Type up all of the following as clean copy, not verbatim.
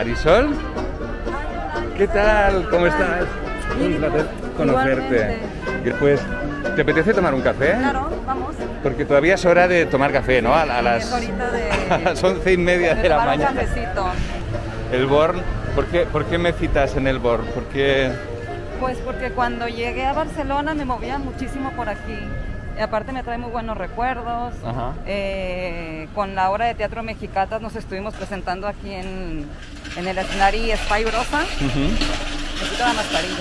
Marisol. ¿Qué tal? ¿Cómo estás? Un placer conocerte. Pues, ¿te apetece tomar un café? Claro, vamos. Porque todavía es hora de tomar café, ¿no? A las, Es horita de, a las 11:30 de la tomar un mañana. cafecito. El Born, ¿por qué me citas en el Born? ¿Por qué? Pues porque cuando llegué a Barcelona me movía muchísimo por aquí. Y aparte me trae muy buenos recuerdos. Ajá. Con la obra de teatro Mexicatas nos estuvimos presentando aquí en el escenario Espai Brosa. Necesito la mascarilla.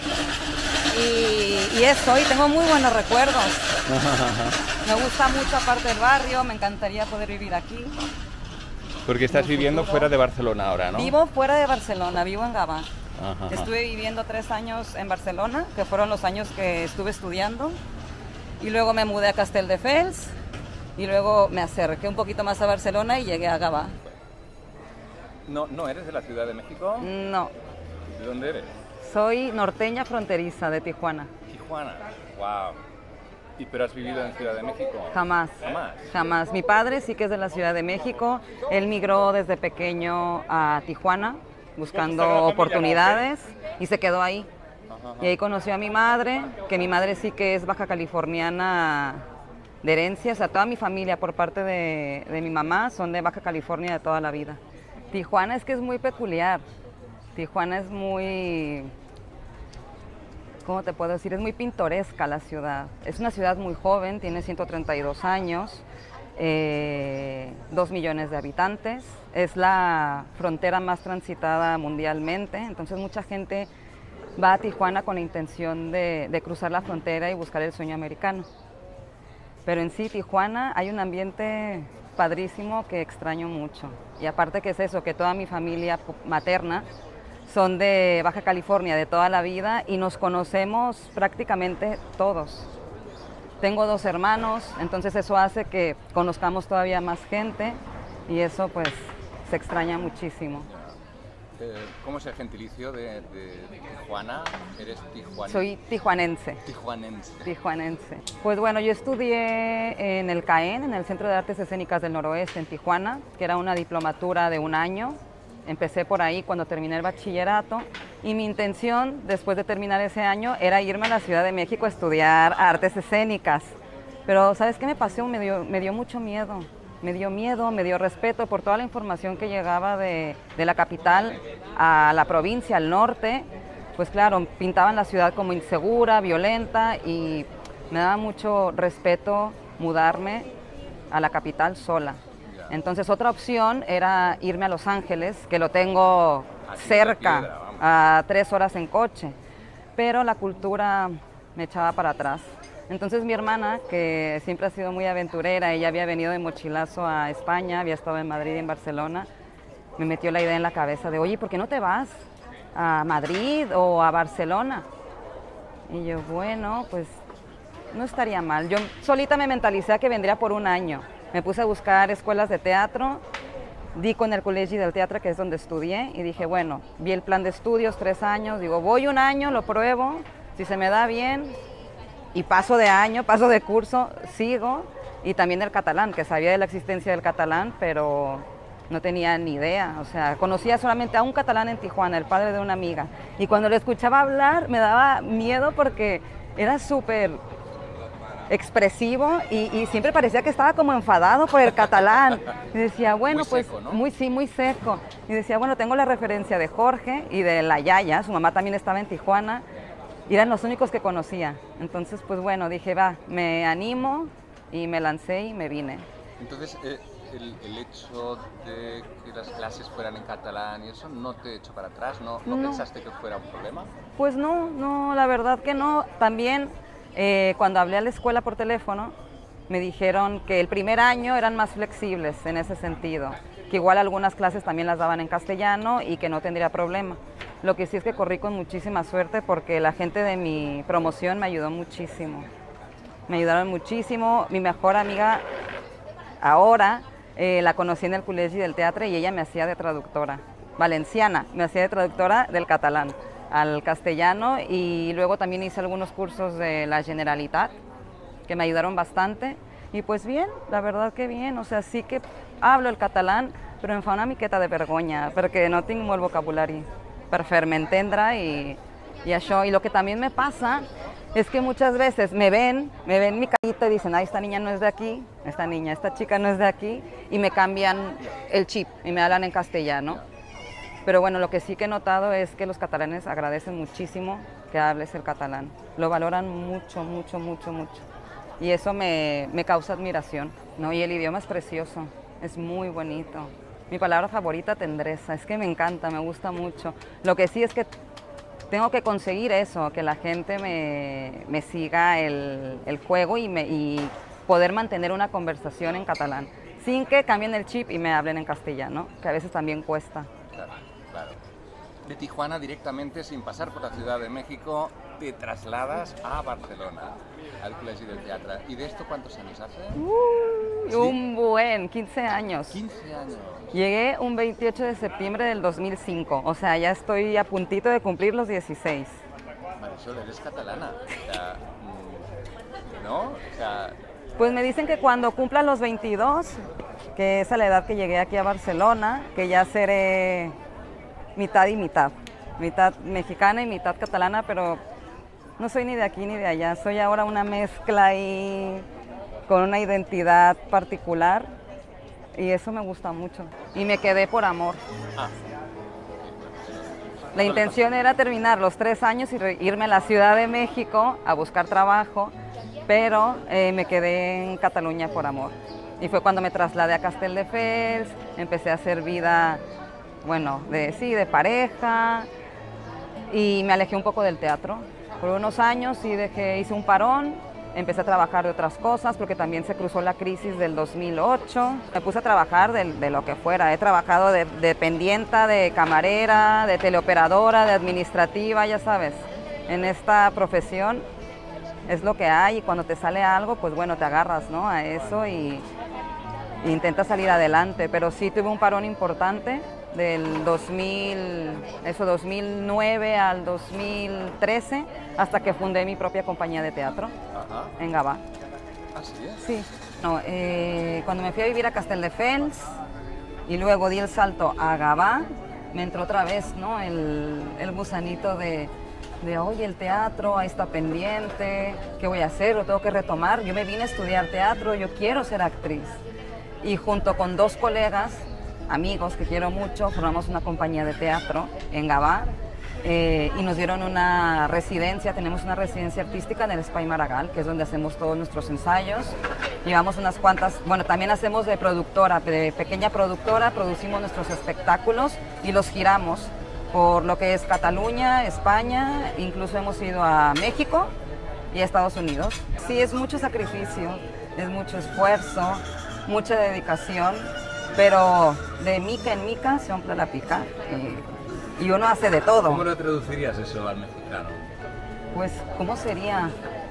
Y eso, y tengo muy buenos recuerdos. Me gusta mucho aparte del barrio, me encantaría poder vivir aquí. Porque estás viviendo fuera de Barcelona ahora, ¿no? Vivo fuera de Barcelona, vivo en Gavà. Ajá. Estuve viviendo 3 años en Barcelona, que fueron los años que estuve estudiando. Y luego me mudé a Castelldefels. Y luego me acerqué un poquito más a Barcelona y llegué a Gavà. ¿No eres de la Ciudad de México? No, ¿De dónde eres? soy norteña fronteriza de Tijuana. Tijuana. Wow. ¿Pero has vivido en Ciudad de México? Jamás. ¿Jamás? Jamás. Mi padre sí que es de la Ciudad de México. Él migró desde pequeño a Tijuana buscando oportunidades y se quedó ahí. Y ahí conoció a mi madre, que mi madre sí que es baja californiana de herencia. O sea, toda mi familia por parte de mi mamá son de Baja California de toda la vida. Tijuana es que es muy peculiar. Tijuana es muy... ¿Cómo te puedo decir? Es muy pintoresca la ciudad. Es una ciudad muy joven, tiene 132 años, 2 millones de habitantes. Es la frontera más transitada mundialmente, entonces mucha gente va a Tijuana con la intención de cruzar la frontera y buscar el sueño americano. Pero en sí, Tijuana hay un ambiente padrísimo que extraño mucho. Y aparte que es eso, que toda mi familia materna son de Baja California de toda la vida y nos conocemos prácticamente todos. Tengo 2 hermanos, entonces eso hace que conozcamos todavía más gente y eso pues se extraña muchísimo. ¿Cómo es el gentilicio de Tijuana? ¿Eres tijuanense? Soy tijuanense. Tijuanense. Pues bueno, yo estudié en el CAEN, en el Centro de Artes Escénicas del Noroeste en Tijuana, que era una diplomatura de 1 año. Empecé por ahí cuando terminé el bachillerato y mi intención después de terminar ese año era irme a la Ciudad de México a estudiar artes escénicas. Pero ¿sabes qué me pasó? Me dio mucho miedo. Me dio respeto por toda la información que llegaba de la capital a la provincia, al norte. Pues claro, pintaban la ciudad como insegura, violenta y me daba mucho respeto mudarme a la capital sola. Entonces otra opción era irme a Los Ángeles, que lo tengo cerca, a 3 horas en coche, pero la cultura me echaba para atrás. Entonces mi hermana, que siempre ha sido muy aventurera, ella había venido de mochilazo a España, había estado en Madrid y en Barcelona, me metió la idea en la cabeza de, oye, ¿por qué no te vas a Madrid o a Barcelona? Y yo, bueno, pues no estaría mal. Yo solita me mentalicé a que vendría por 1 año. Me puse a buscar escuelas de teatro, di con el Col·legi del Teatre, que es donde estudié, y dije, bueno, vi el plan de estudios, 3 años, digo, voy 1 año, lo pruebo, si se me da bien, y paso de año, paso de curso, sigo, y también el catalán, que sabía de la existencia del catalán, pero no tenía ni idea, o sea, conocía solamente a un catalán en Tijuana, el padre de una amiga, y cuando lo escuchaba hablar me daba miedo porque era súper expresivo y siempre parecía que estaba como enfadado por el catalán. Y decía, bueno, muy pues seco, ¿no? muy seco. Y decía, bueno, tengo la referencia de Jorge y de la Yaya, su mamá también estaba en Tijuana, y eran los únicos que conocía. Entonces, pues bueno, dije, va, me animo y me lancé y me vine. Entonces, el hecho de que las clases fueran en catalán y eso, ¿no te echó para atrás? ¿No pensaste que fuera un problema? Pues no, la verdad que no. También cuando hablé a la escuela por teléfono, me dijeron que el primer año eran más flexibles en ese sentido, que igual algunas clases también las daban en castellano y que no tendría problema. Lo que sí es que corrí con muchísima suerte porque la gente de mi promoción me ayudó muchísimo. Me ayudaron muchísimo. Mi mejor amiga ahora la conocí en el Col·legi del Teatre y ella me hacía de traductora, valenciana, me hacía de traductora del catalán al castellano y luego también hice algunos cursos de la Generalitat que me ayudaron bastante Y pues bien, la verdad que bien, o sea, sí que hablo el catalán, però em fa una miqueta de vergonya, perquè no tinc molt vocabulari per fer-me entendre y això. Y lo que también me pasa es que muchas veces me ven mi carita y dicen, ay, esta niña no es de aquí, esta chica no es de aquí, y me cambian el chip y me hablan en castellano. Pero bueno, lo que sí que he notado es que los catalanes agradecen muchísimo que hables el catalán. Lo valoran mucho, mucho, mucho, mucho. Y eso me causa admiración, ¿no? Y el idioma es precioso, es muy bonito. Mi palabra favorita, tendreza, es que me encanta, me gusta mucho. Lo que sí es que tengo que conseguir eso, que la gente me siga el juego y poder mantener una conversación en catalán, sin que cambien el chip y me hablen en castellano, que a veces también cuesta. Claro, claro. De Tijuana directamente, sin pasar por la Ciudad de México, te trasladas a Barcelona, al Colegio del Teatro. ¿Y de esto cuántos años hace? ¿Sí? Un buen, 15 años. 15 años. Llegué un 28 de septiembre del 2005, o sea, ya estoy a puntito de cumplir los 16. Marisol, eres catalana, o sea, ¿no? O sea... Pues me dicen que cuando cumpla los 22, que es a la edad que llegué aquí a Barcelona, que ya seré mitad y mitad mexicana y mitad catalana, pero no soy ni de aquí ni de allá, soy ahora una mezcla ahí con una identidad particular y eso me gusta mucho. Y me quedé por amor. La intención era terminar los 3 años y irme a la Ciudad de México a buscar trabajo, pero me quedé en Cataluña por amor. Y fue cuando me trasladé a Castelldefels, empecé a hacer vida, bueno, de pareja, y me alejé un poco del teatro. Por unos años hice un parón, empecé a trabajar de otras cosas, porque también se cruzó la crisis del 2008. Me puse a trabajar de lo que fuera. He trabajado de dependienta, de camarera, de teleoperadora, de administrativa, ya sabes. En esta profesión es lo que hay, y cuando te sale algo, pues bueno, te agarras, ¿no?, a eso y intentas salir adelante. Pero sí tuve un parón importante del 2009 al 2013, hasta que fundé mi propia compañía de teatro. Ajá. En Gavà. ¿Así es? Sí. No, cuando me fui a vivir a Castelldefels y luego di el salto a Gavà, me entró otra vez, ¿no?, el gusanito de oye, el teatro, ahí está pendiente, ¿qué voy a hacer? ¿Lo tengo que retomar? Yo me vine a estudiar teatro, yo quiero ser actriz. Y junto con 2 colegas, amigos que quiero mucho, formamos una compañía de teatro en Gavà y nos dieron una residencia. Tenemos una residencia artística en el Espai Maragall, que es donde hacemos todos nuestros ensayos. Llevamos unas cuantas, bueno, también hacemos de productora, de pequeña productora, producimos nuestros espectáculos y los giramos por lo que es Cataluña, España, incluso hemos ido a México y a Estados Unidos. Sí, es mucho sacrificio, es mucho esfuerzo, mucha dedicación, pero de mica en mica se omple la pica y uno hace de todo. ¿Cómo lo traducirías eso al mexicano? Pues, ¿cómo sería?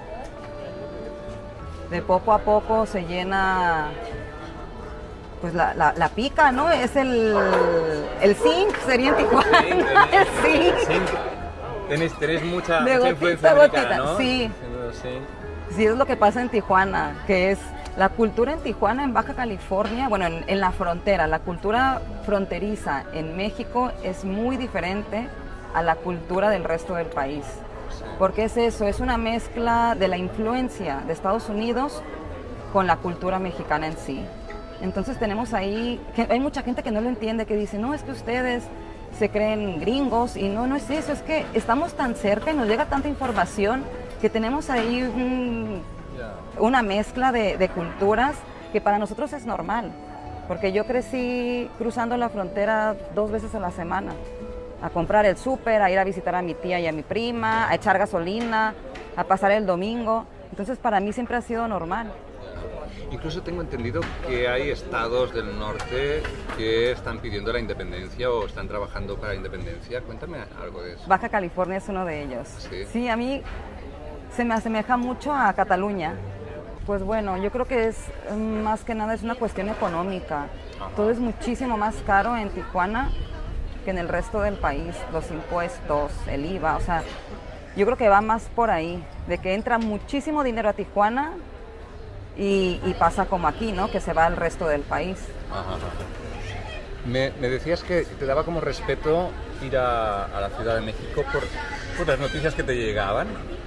De poco a poco se llena, pues la pica, ¿no? Es el zinc, sería en Tijuana. El zinc. Tenés mucha gotita, influencia americana, ¿no? Sí. Sí, es lo que pasa en Tijuana, que es la cultura en Tijuana, en Baja California, bueno, en la frontera, la cultura fronteriza en México es muy diferente a la cultura del resto del país. Porque es eso, es una mezcla de la influencia de Estados Unidos con la cultura mexicana en sí. Entonces tenemos ahí, que hay mucha gente que no lo entiende, que dice, no, es que ustedes se creen gringos, y no es eso, es que estamos tan cerca y nos llega tanta información que tenemos ahí una mezcla de culturas que para nosotros es normal, porque yo crecí cruzando la frontera 2 veces a la semana, a comprar el súper, a ir a visitar a mi tía y a mi prima, a echar gasolina, a pasar el domingo. Entonces para mí siempre ha sido normal. Incluso tengo entendido que hay estados del norte que están pidiendo la independencia o están trabajando para la independencia. Cuéntame algo de eso. Baja California es uno de ellos. Sí, sí, a mí se me asemeja mucho a Cataluña. Pues bueno, yo creo que es más que nada es una cuestión económica. Ajá. Todo es muchísimo más caro en Tijuana que en el resto del país. Los impuestos, el IVA, o sea, yo creo que va más por ahí, de que entra muchísimo dinero a Tijuana y pasa como aquí, ¿no? Que se va al resto del país. Ajá. Me decías que te daba como respeto ir a la Ciudad de México por las noticias que te llegaban,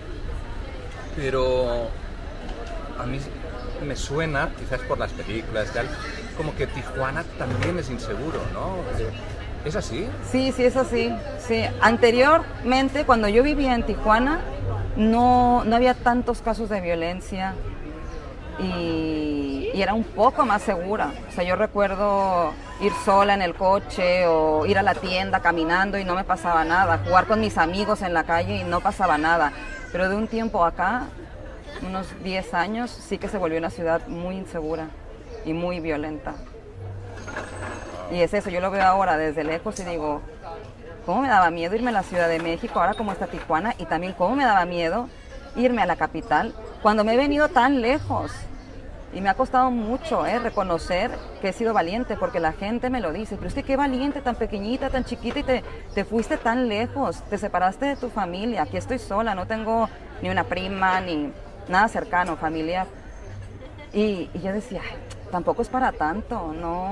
pero a mí me suena, quizás por las películas y tal, como que Tijuana también es inseguro, ¿no? ¿Es así? Sí, sí, es así. Sí. Anteriormente, cuando yo vivía en Tijuana, no había tantos casos de violencia y era un poco más segura. O sea, yo recuerdo ir sola en el coche o ir a la tienda caminando y no me pasaba nada. Jugar con mis amigos en la calle y no pasaba nada. Pero de un tiempo acá, unos 10 años, sí que se volvió una ciudad muy insegura y muy violenta. Y es eso, yo lo veo ahora desde lejos y digo, ¿cómo me daba miedo irme a la Ciudad de México, ahora como está Tijuana? Y también cómo me daba miedo irme a la capital cuando me he venido tan lejos. Y me ha costado mucho reconocer que he sido valiente, porque la gente me lo dice, pero es que qué valiente, tan pequeñita, tan chiquita, y te fuiste tan lejos, te separaste de tu familia, aquí estoy sola, no tengo ni una prima, ni nada cercano, familia. Y yo decía, ay, tampoco es para tanto,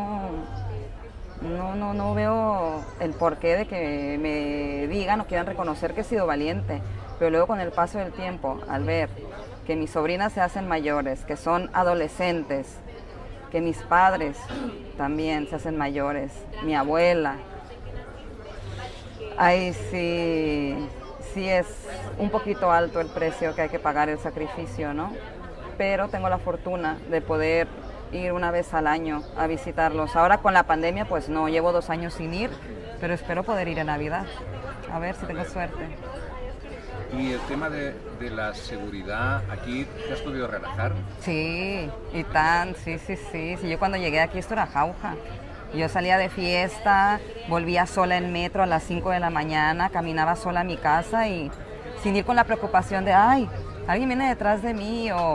no veo el porqué de que me digan o quieran reconocer que he sido valiente. Pero luego con el paso del tiempo, al ver que mis sobrinas se hacen mayores, que son adolescentes, que mis padres también se hacen mayores, mi abuela, ahí sí es un poquito alto el precio que hay que pagar, el sacrificio, ¿no? Pero tengo la fortuna de poder ir una vez al año a visitarlos. Ahora con la pandemia pues no, llevo 2 años sin ir, pero espero poder ir en Navidad, a ver si tengo suerte. Y el tema de la seguridad, ¿aquí te has podido relajar? Sí, sí. Yo cuando llegué aquí esto era jauja. Yo salía de fiesta, volvía sola en metro a las 5 de la mañana, caminaba sola a mi casa y sin ir con la preocupación de, ay, alguien viene detrás de mí o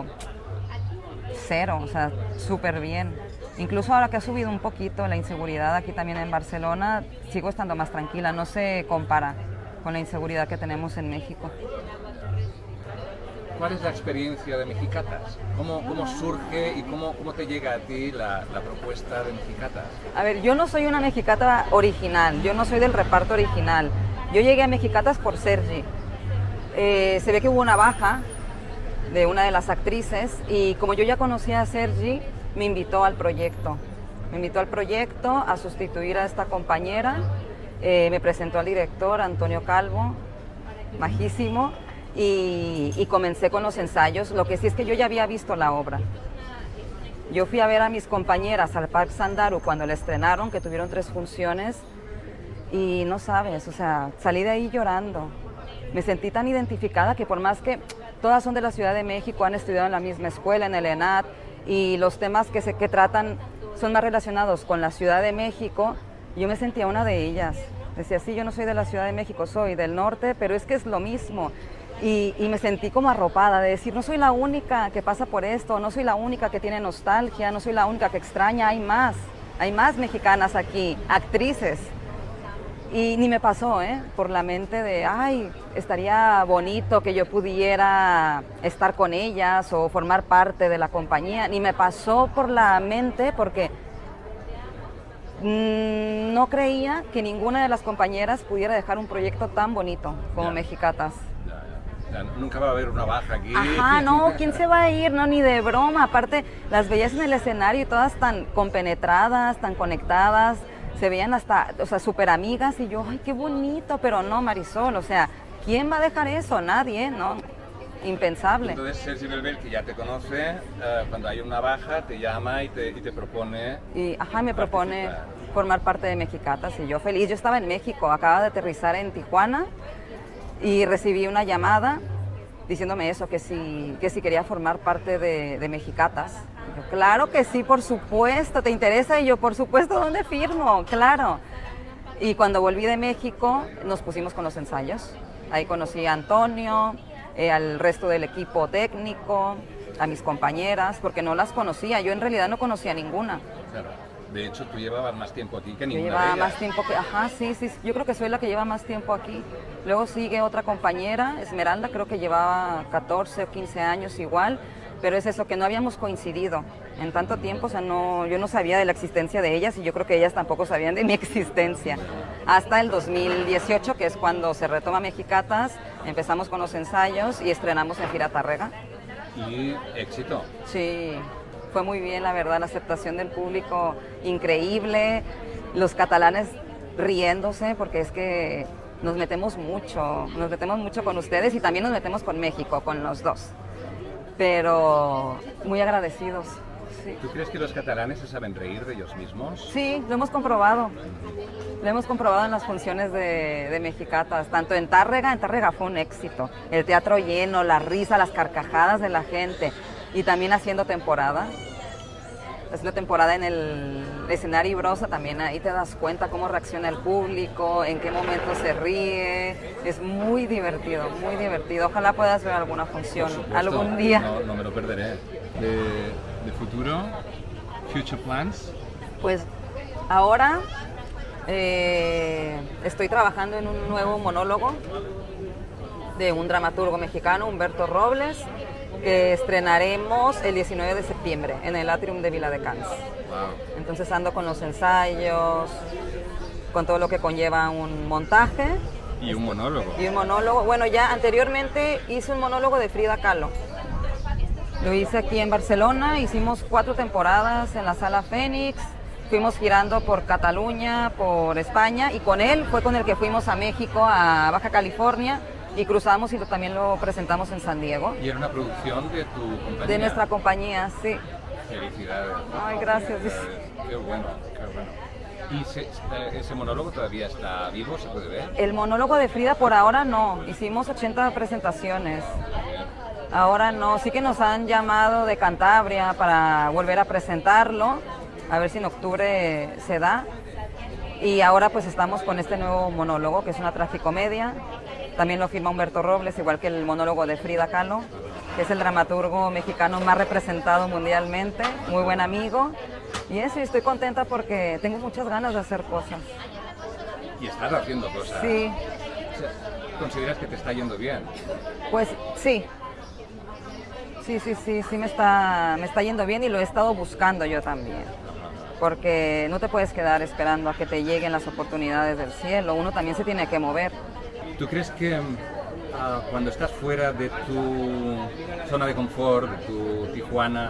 cero, o sea, súper bien. Incluso ahora que ha subido un poquito la inseguridad aquí también en Barcelona, sigo estando más tranquila, no se compara con la inseguridad que tenemos en México. ¿Cuál es la experiencia de Mexicatas? ¿Cómo surge y cómo te llega a ti la propuesta de Mexicatas? A ver, yo no soy una mexicata original, yo no soy del reparto original. Yo llegué a Mexicatas por Sergi. Se ve que hubo una baja de una de las actrices y como yo ya conocía a Sergi, me invitó al proyecto. Me invitó al proyecto a sustituir a esta compañera. Me presentó al director, Antonio Calvo, majísimo, y comencé con los ensayos. Lo que sí es que yo ya había visto la obra. Yo fui a ver a mis compañeras al Parque Sandaru cuando la estrenaron, que tuvieron 3 funciones, y no sabes, o sea, salí de ahí llorando. Me sentí tan identificada que por más que todas son de la Ciudad de México, han estudiado en la misma escuela, en el ENAD, y los temas que tratan son más relacionados con la Ciudad de México, yo me sentía una de ellas. Decía, sí, yo no soy de la Ciudad de México, soy del norte, pero es que es lo mismo. Y me sentí como arropada, de decir, no soy la única que pasa por esto, no soy la única que tiene nostalgia, no soy la única que extraña, hay más mexicanas aquí, actrices. Y ni me pasó por la mente de, ay, estaría bonito que yo pudiera estar con ellas o formar parte de la compañía. Ni me pasó por la mente porque no creía que ninguna de las compañeras pudiera dejar un proyecto tan bonito como Mexicatas. Nunca va a haber una baja aquí. Ajá, no, ¿quién se va a ir? No, ni de broma. Aparte, las veías en el escenario y todas tan compenetradas, tan conectadas, se veían hasta, o sea, súper amigas y yo, ay, qué bonito, pero no, Marisol, o sea, ¿quién va a dejar eso? Nadie, ¿no? Impensable. Entonces Sergi Belbel, que ya te conoce, cuando hay una baja te llama y te propone... Me propone formar parte de Mexicatas y yo feliz. Yo estaba en México, acababa de aterrizar en Tijuana y recibí una llamada diciéndome eso, que si quería formar parte de Mexicatas. Y yo, claro que sí, por supuesto, ¿te interesa? Y yo, por supuesto, ¿dónde firmo? Claro. Y cuando volví de México nos pusimos con los ensayos. Ahí conocí a Antonio, al resto del equipo técnico, a mis compañeras, porque no las conocía. Yo en realidad no conocía ninguna. Claro. De hecho, tú llevabas más tiempo aquí que ninguna de ellas. Yo llevaba más tiempo que... Ajá, sí. Yo creo que soy la que lleva más tiempo aquí. Luego sigue otra compañera, Esmeralda, creo que llevaba 14 o 15 años igual. pero es eso, que no habíamos coincidido en tanto tiempo, o sea, yo no sabía de la existencia de ellas y yo creo que ellas tampoco sabían de mi existencia. Hasta el 2018, que es cuando se retoma Mexicatas, empezamos con los ensayos y estrenamos en Fira Tárrega. Y éxito. Sí, fue muy bien, la verdad, la aceptación del público increíble, los catalanes riéndose, porque es que nos metemos mucho con ustedes y también nos metemos con México, con los dos. Pero muy agradecidos. Sí. ¿Tú crees que los catalanes se saben reír de ellos mismos? Sí, lo hemos comprobado. Lo hemos comprobado en las funciones de Mexicatas, tanto en Tárrega fue un éxito. El teatro lleno, la risa, las carcajadas de la gente. Y también haciendo temporada en el escenario Brosa, también ahí te das cuenta cómo reacciona el público, en qué momento se ríe. Es muy divertido, muy divertido. Ojalá puedas ver alguna función algún día. No me lo perderé. ¿De futuro? ¿Future plans? Pues ahora estoy trabajando en un nuevo monólogo de un dramaturgo mexicano, Humberto Robles, que estrenaremos el 19 de septiembre en el Atrium de Viladecans. Wow. Entonces ando con los ensayos, con todo lo que conlleva un montaje. Y un monólogo. Y un monólogo. Bueno, ya anteriormente hice un monólogo de Frida Kahlo. Lo hice aquí en Barcelona, hicimos 4 temporadas en la Sala Fénix, fuimos girando por Cataluña, por España, y con él fue con el que fuimos a México, a Baja California, y cruzamos y también lo presentamos en San Diego. ¿Y era una producción de tu compañía? De nuestra compañía, sí. Felicidades. Ay, gracias. Qué bueno, qué bueno. ¿Y ese monólogo todavía está vivo? ¿Se puede ver? El monólogo de Frida por ahora no, hicimos 80 presentaciones. Ahora no, sí que nos han llamado de Cantabria para volver a presentarlo, a ver si en octubre se da. Y ahora pues estamos con este nuevo monólogo, que es una tragicomedia. También lo firma Humberto Robles, igual que el monólogo de Frida Kahlo, que es el dramaturgo mexicano más representado mundialmente, muy buen amigo. Y eso, estoy contenta porque tengo muchas ganas de hacer cosas. Y estás haciendo cosas. Sí. O sea, ¿consideras que te está yendo bien? Pues sí. Sí, me está yendo bien y lo he estado buscando yo también. Porque no te puedes quedar esperando a que te lleguen las oportunidades del cielo, uno también se tiene que mover. ¿Tú crees que cuando estás fuera de tu zona de confort, de tu Tijuana,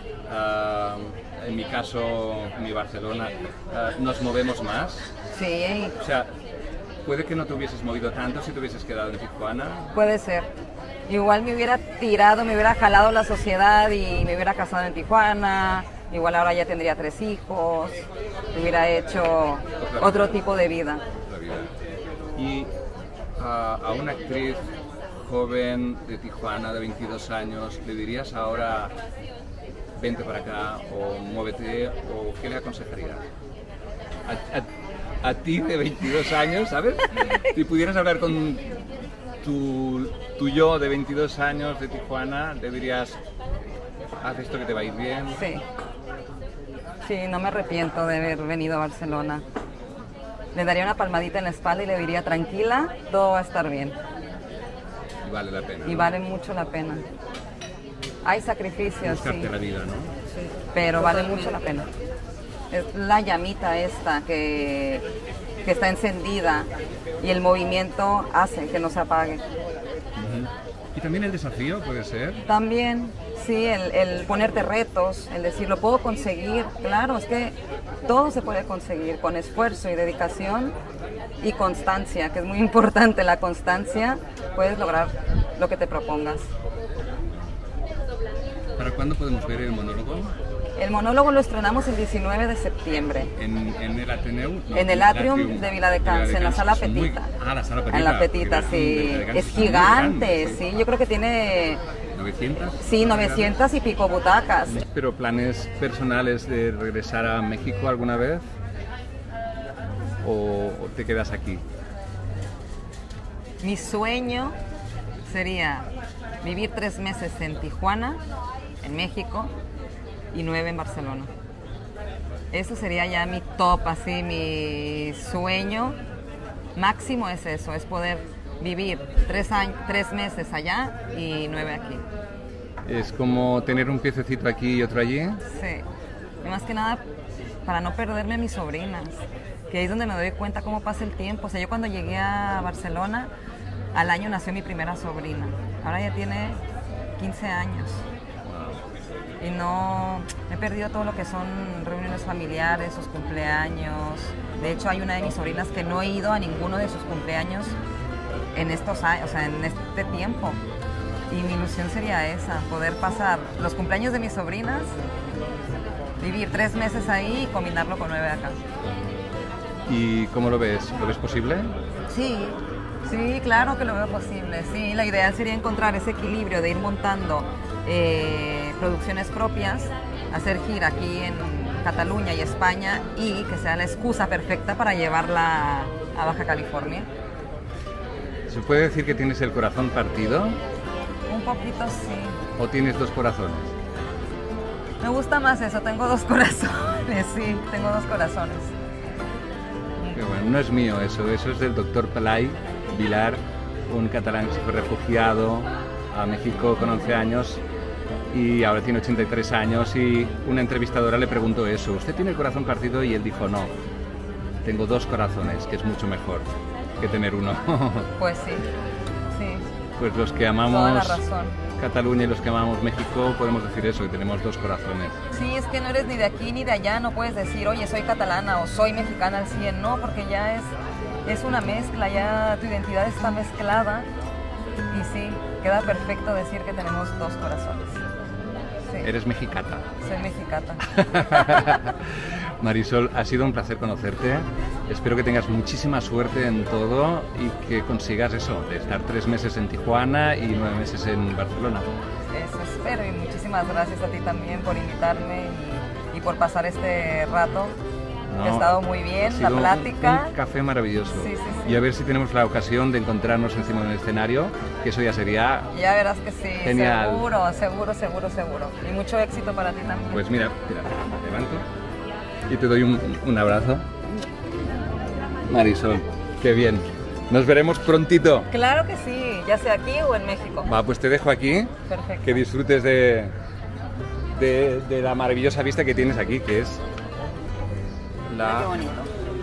en mi caso, mi Barcelona, nos movemos más? Sí. O sea, ¿puede que no te hubieses movido tanto si te hubieses quedado en Tijuana? Puede ser. Igual me hubiera tirado, me hubiera jalado la sociedad y me hubiera casado en Tijuana. Igual ahora ya tendría 3 hijos, hubiera hecho otro tipo de vida. Y a una actriz joven de Tijuana de 22 años, ¿le dirías ahora vente para acá o muévete, o qué le aconsejarías? A ti de 22 años, ¿sabes? Si pudieras hablar con tu yo de 22 años de Tijuana, le dirías, haz esto que te va a ir bien. Sí, no me arrepiento de haber venido a Barcelona. Le daría una palmadita en la espalda y le diría, tranquila, todo va a estar bien. Y vale la pena. Y vale mucho la pena. Hay sacrificios, buscarte la vida, ¿no? Sí, pero vale mucho la pena. Es la llamita esta que está encendida y el movimiento hace que no se apague. ¿Y también el desafío puede ser? También, sí, el ponerte retos, el decir, lo puedo conseguir. Claro, es que todo se puede conseguir con esfuerzo y dedicación y constancia, que es muy importante la constancia. Puedes lograr lo que te propongas. ¿Para cuándo podemos ver el monólogo? El monólogo lo estrenamos el 19 de septiembre. ¿En el Ateneu? No, en el Atrium de Viladecans, en la Sala Petita. La Sala Petita. En la Petita, sí. Es gigante, sí. Yo creo que tiene... ¿900? Sí, 900 y pico butacas. ¿Pero planes personales de regresar a México alguna vez? ¿O te quedas aquí? Mi sueño sería vivir 3 meses en Tijuana, en México, y 9 en Barcelona. Eso sería ya mi top, así, mi sueño máximo es eso, es poder vivir 3 meses allá y 9 aquí. Es como tener un piececito aquí y otro allí. Sí, y más que nada para no perderme a mis sobrinas, que ahí es donde me doy cuenta cómo pasa el tiempo. O sea, yo cuando llegué a Barcelona, al año nació mi primera sobrina. Ahora ya tiene 15 años. Wow. Y no, he perdido todo lo que son reuniones familiares, sus cumpleaños. De hecho, hay una de mis sobrinas que no he ido a ninguno de sus cumpleaños en estos años, o sea, en este tiempo. Y mi ilusión sería esa, poder pasar los cumpleaños de mis sobrinas, vivir 3 meses ahí y combinarlo con 9 acá. ¿Y cómo lo ves? ¿Lo ves posible? Sí, sí, claro que lo veo posible. Sí, la ideal sería encontrar ese equilibrio de ir montando producciones propias, hacer gira aquí en Cataluña y España y que sea la excusa perfecta para llevarla a Baja California. ¿Se puede decir que tienes el corazón partido? Un poquito sí. ¿O tienes 2 corazones? Me gusta más eso, tengo 2 corazones, sí, tengo 2 corazones. Qué bueno, no es mío eso es del doctor Pelai Vilar, un catalán que se fue refugiado a México con 11 años y ahora tiene 83 años y una entrevistadora le preguntó eso, ¿usted tiene el corazón partido? Y él dijo, no, tengo 2 corazones, que es mucho mejor que tener uno. Pues sí, sí. Pues los que amamos toda la razón. Cataluña y los que amamos México podemos decir eso, que tenemos 2 corazones. Sí, es que no eres ni de aquí ni de allá, no puedes decir, oye, soy catalana o soy mexicana al 100, no, porque ya es una mezcla, ya tu identidad está mezclada y sí, queda perfecto decir que tenemos 2 corazones. Sí. Eres mexicata. Soy mexicata. Marisol, ha sido un placer conocerte. Espero que tengas muchísima suerte en todo y que consigas eso, de estar 3 meses en Tijuana y 9 meses en Barcelona. Eso espero y muchísimas gracias a ti también por invitarme y por pasar este rato. No, ha estado muy bien la plática. Un café maravilloso. Sí, sí, sí. Y a ver si tenemos la ocasión de encontrarnos encima de un escenario, que eso ya sería... Ya verás que sí, genial. Seguro. Y mucho éxito para ti también. Pues mira, levanto y te doy un abrazo. Marisol, qué bien. Nos veremos prontito. Claro que sí, ya sea aquí o en México. Va, pues te dejo aquí. Perfecto. Que disfrutes de la maravillosa vista que tienes aquí, que es la... Qué bonito.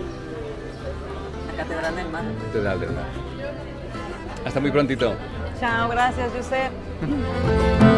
La Catedral del Mar. Catedral del Mar. Hasta muy prontito. Chao, gracias, Josep.